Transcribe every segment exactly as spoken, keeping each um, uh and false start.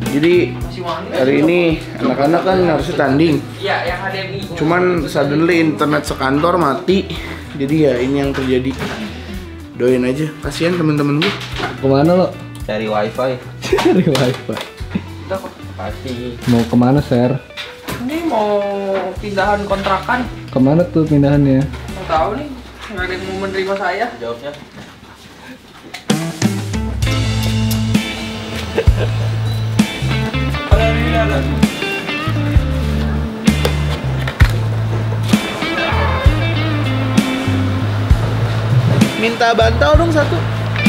Jadi hari ini anak-anak kan harusnya tanding. Cuman suddenly internet sekantor mati. Jadi ya ini yang terjadi. Doain aja. Kasihan temen-temen gue. Kemana lo? Cari wifi. Cari wifi. Udah kok pasti. Mau kemana, Ser? Ini mau pindahan kontrakan. Kemana tuh pindahannya? Mau tahu nih, nggak ada yang mau menerima saya. Jawabnya. Minta bantal dong satu.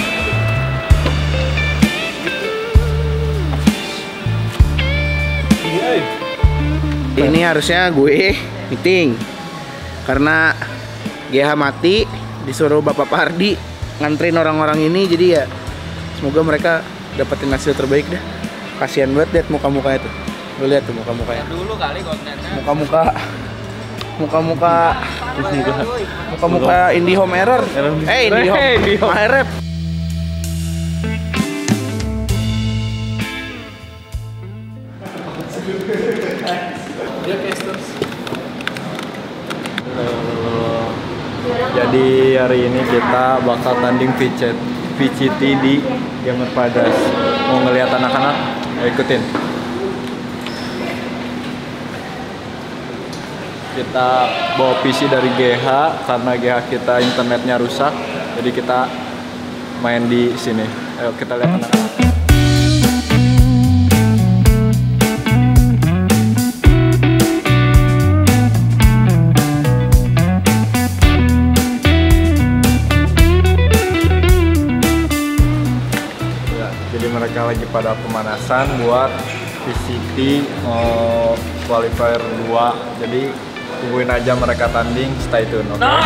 Ini harusnya gue meeting karena G H mati, disuruh Bapak Pardi nganterin orang-orang ini, jadi ya semoga mereka dapetin hasil terbaik deh. Kasihan banget liat muka-mukanya tuh. Lu lihat tuh muka-mukanya. Dulu kali kontennya. Muka-muka muka-muka muka-muka indie home error. Eh, indie home rap. Jadi hari ini kita bakal tanding V C T di Gamer Paradise. Mau ngeliat anak-anak? Ya, ikutin. Kita bawa P C dari G H karena G H kita internetnya rusak. Jadi kita main di sini. Ayo kita lihat anak-anak. Mereka lagi pada pemanasan buat V C T uh, qualifier dua. Jadi tungguin aja mereka tanding, stay tune, oke? Okay?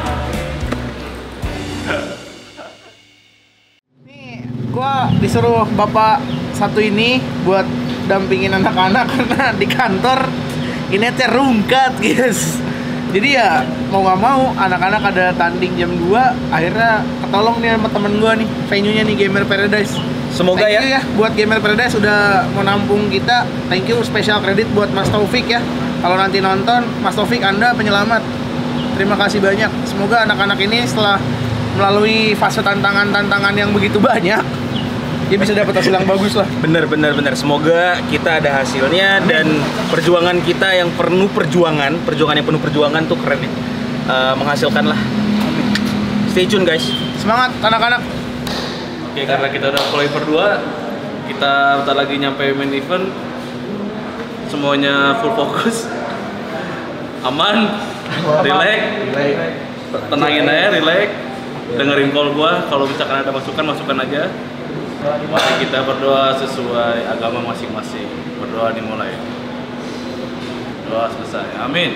Nih, gua disuruh bapak satu ini buat dampingin anak-anak karena di kantor internetnya rungkat, guys. Jadi ya mau nggak mau anak-anak ada tanding jam dua, akhirnya ketolong nih sama temen gua nih, venue-nya nih Gamer Paradise. Semoga thank ya. you ya buat Gamer Paradise udah mau nampung kita. Thank you, special credit buat Mas Taufik ya. Kalau nanti nonton, Mas Taufik Anda penyelamat. Terima kasih banyak. Semoga anak-anak ini setelah melalui fase tantangan-tantangan yang begitu banyak, dia bisa dapat hasil yang bagus lah. Bener bener bener. Semoga kita ada hasilnya dan perjuangan kita yang penuh perjuangan, perjuangan yang penuh perjuangan tuh keren nih. Uh, menghasilkan lah. Stay tune guys. Semangat anak-anak. Oke, karena kita udah qualifier dua, kita bentar lagi nyampe main event. Semuanya full fokus, aman, relax, tenangin aja, relax, dengerin call gua. Kalau misalkan ada masukan, masukan aja. Mari kita berdoa sesuai agama masing-masing. Berdoa dimulai. Doa selesai. Amin.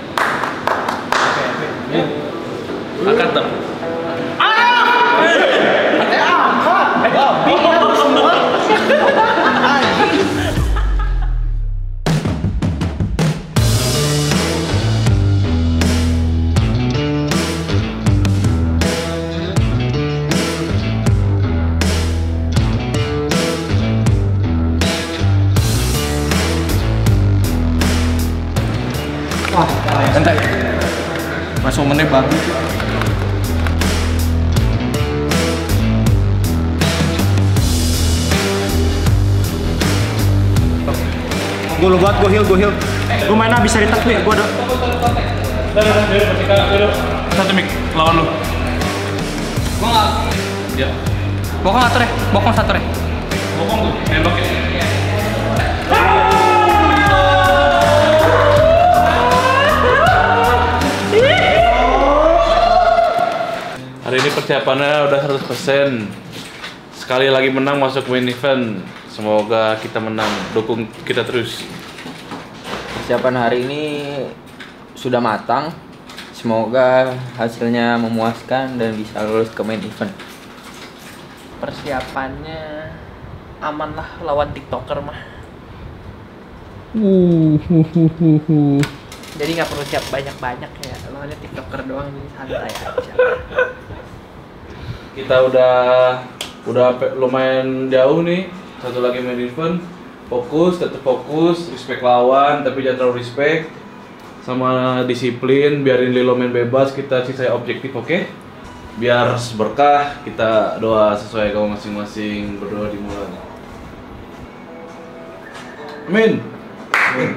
Angkat tuh. Wah, santai. Masuk meneh bagus. Gue lu buat, gue heal, gue heal. Gue main abis dari tak ya, gue ada. Satu mic, lawan lu. Gua nggak. Ya. Bokong satu deh, bokong satu deh. Bokong tuh, nembak ya. Hari ini persiapannya udah seratus persen. Sekali lagi menang masuk main event. Semoga kita menang, dukung kita terus. Persiapan hari ini sudah matang. Semoga hasilnya memuaskan dan bisa lulus ke main event. Persiapannya aman lah lawan TikToker mah. Uh, uh, uh, uh, uh. Jadi nggak perlu siap banyak-banyak ya, lawannya TikToker doang, jadi santai aja. Kita udah udah lumayan jauh nih. Satu lagi main event, Fokus, tetap fokus, respect lawan, tapi jangan terlalu respect. Sama disiplin, biarin Lilo main bebas, kita sisai objektif, oke? Okay? Biar berkah, kita doa sesuai kamu masing-masing, berdoa dimulai. Amin. Amin.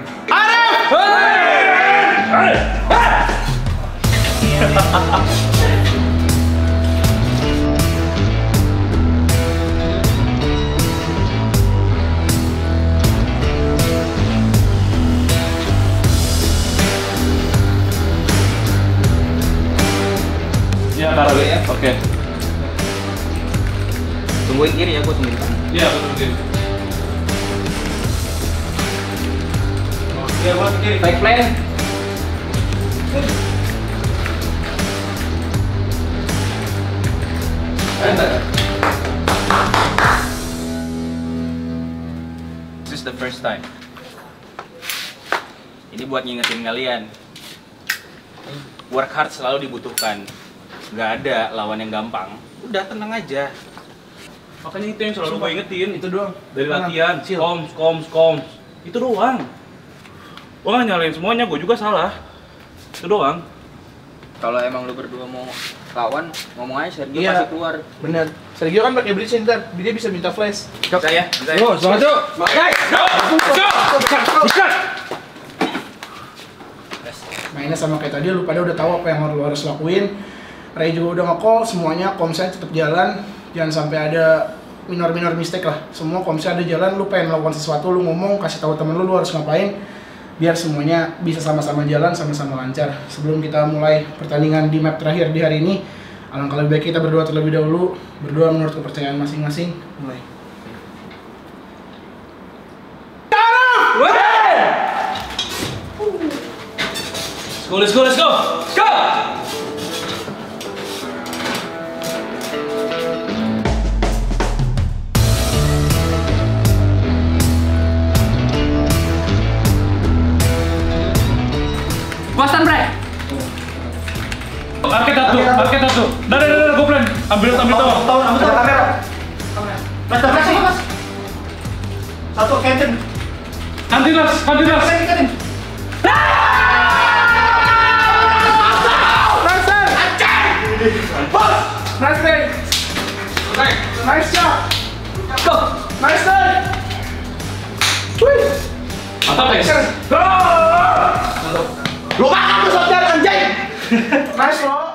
Ya, taruh ya. Oke. Tungguin kiri ya, gua tungguin kanan. Iya, betul kiri. Oke, buat kiri. Baik plan. This is the first time. Ini buat ngingetin kalian. Work hard selalu dibutuhkan. Nggak ada lawan yang gampang. Udah tenang aja. Makanya itu yang selalu gue ingetin. Itu doang. Dari Tenang. latihan, Chill. koms, koms, koms. Itu doang. Gue nggak nyalain semuanya, gue juga salah. Itu doang. Kalau emang lu berdua mau lawan, ngomong aja Sergio Iya. pasti keluar. Bener. Sergio kan pakai bridge ntar, dia bisa minta flash. Bisa ya? Bisa ya? Yo, semangat yuk. Mainnya sama kayak tadi, lu pada udah tahu apa yang lu harus lakuin. Ray juga udah nge-call, semuanya komsnya tetap jalan. Jangan sampai ada minor-minor mistake lah. Semua komsnya ada jalan, lu pengen melakukan sesuatu, lu ngomong, kasih tahu temen lu, lu harus ngapain. Biar semuanya bisa sama-sama jalan, sama-sama lancar. Sebelum kita mulai pertandingan di map terakhir di hari ini, alangkah lebih baik kita berdoa terlebih dahulu. Berdoa menurut kepercayaan masing-masing. Mulai. Let's go, let's go, let's go! Let's go! Boston break. Arket satu, arket satu. Dah, dah, dah, dah, gue plan. Ambil, ambil tahu. Tahu, ambil tahu kamera. Mas, mas, mas. Satu Kevin. Nanti las, nanti las. Nice play! Nice shot! Go! Nice play! Wih! Mantap guys. Go! Lu makan tuh shotnya anjing! Nice lo!